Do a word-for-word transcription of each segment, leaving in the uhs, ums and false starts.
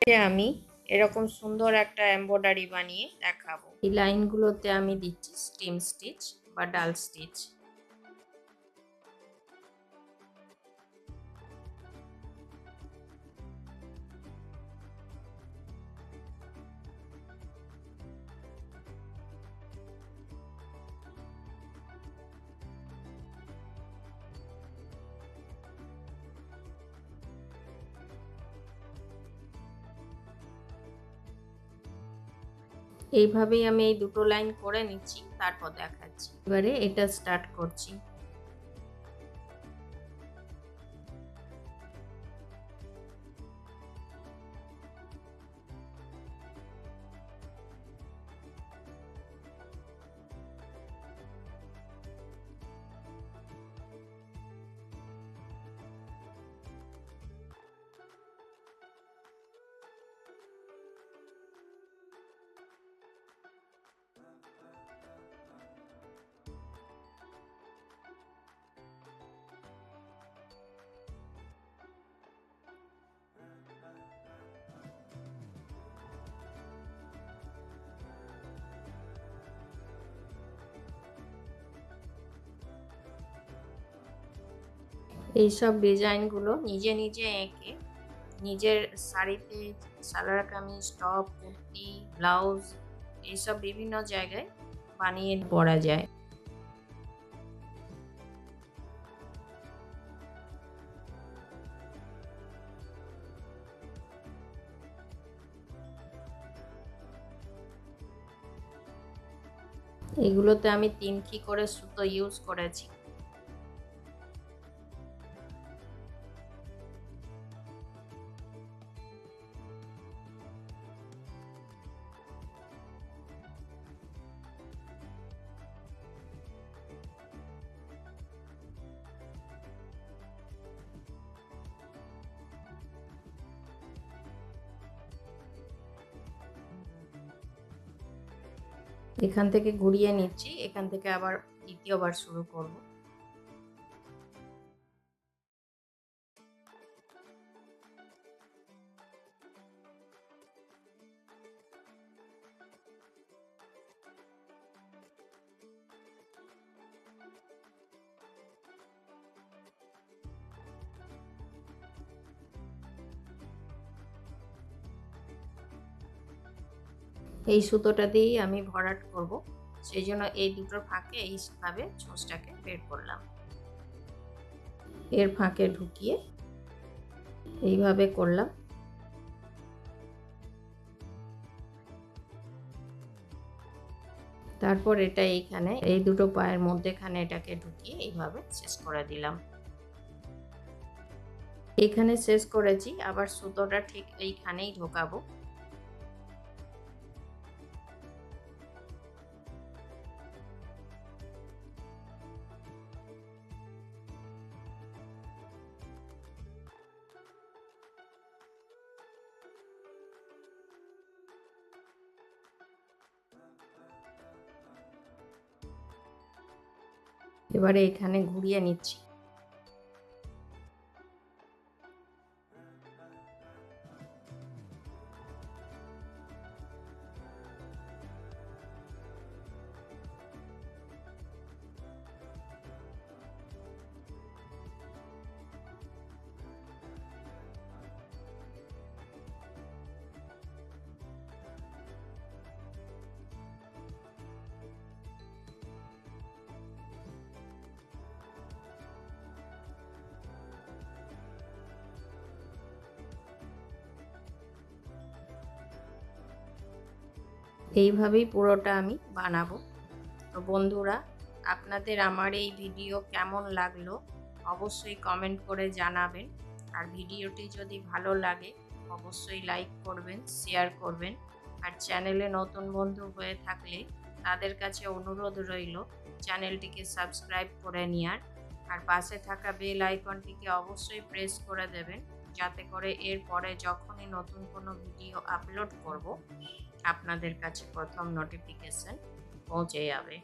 আমি এরকম সুন্দর একটা এমব্রয়ডারি বানিয়ে দেখাবো। এই লাইনগুলোতে আমি দিচ্ছি স্টিম স্টিচ বা ডাল স্টিচ। এইভাবেই আমি এই দুটো লাইন করে নিচ্ছি, তারপর দেখাচ্ছি। এবারে এটা স্টার্ট করছি। এইসব ডিজাইনগুলো নিজে নিজে এঁকে নিজের শাড়িতে, সালোয়ার কামিজ, টপ, কুর্তি, ব্লাউজ এইসব বিভিন্ন জায়গায় বানিয়ে পরা যায়। এগুলোতে আমি তিনটি করে সুতো ইউজ করেছি। এখান থেকে ঘুরিয়ে নিচ্ছি, এখান থেকে আবার দ্বিতীয়বার শুরু করব। এই সুতোটা দিয়েই আমি ভরাট করব, সেই জন্য এই দুটোর ফাঁকে এইভাবে ছোঁচটাকে বের করলাম। এর ফাঁকে ঢুকিয়ে এইভাবে করলাম। তারপর এটা এইখানে এই দুটো পায়ের মধ্যেখানে এটাকে ঢুকিয়ে এইভাবে শেষ করে দিলাম। এখানে শেষ করেছি, আবার সুতোটা ঠিক এইখানেই ঢোকাবো। এবারে এখানে ঘুরিয়ে নিচ্ছি। এইভাবেই পুরোটা আমি বানাবো। তো বন্ধুরা, আপনাদের আমার এই ভিডিও কেমন লাগলো অবশ্যই কমেন্ট করে জানাবেন। আর ভিডিওটি যদি ভালো লাগে অবশ্যই লাইক করবেন, শেয়ার করবেন। আর চ্যানেলে নতুন বন্ধু হয়ে থাকলে তাদের কাছে অনুরোধ রইল চ্যানেলটিকে সাবস্ক্রাইব করে নেওয়ার। আর পাশে থাকা বেল আইকনটিকে অবশ্যই প্রেস করে দেবেন, যাতে করে এর পরে যখনই নতুন কোনো ভিডিও আপলোড করব আপনাদের কাছে প্রথম নোটিফিকেশন পৌঁছে যাবে।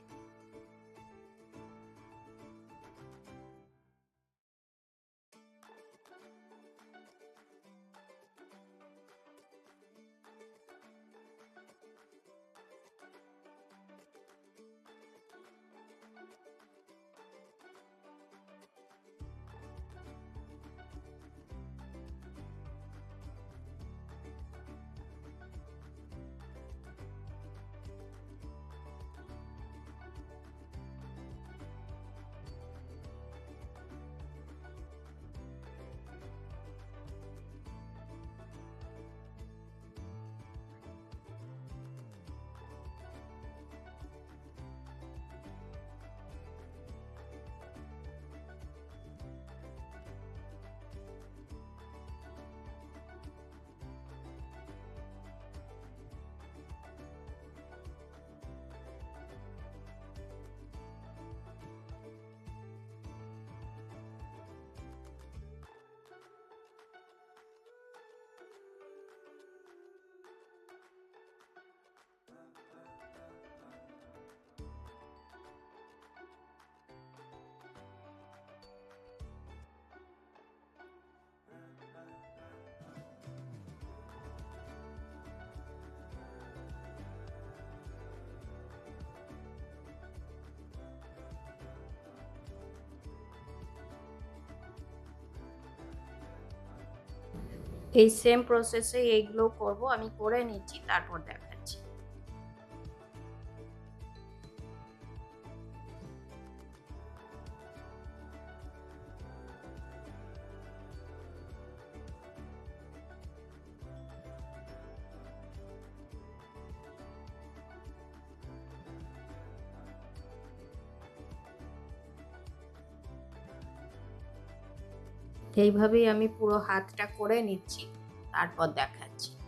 এই সেম প্রসেসে এইগুলো করব, আমি করে নিচ্ছি তারপর দেখাচ্ছি। এইভাবেই আমি পুরো হাতটা করে নিচ্ছি, তারপর দেখাচ্ছি।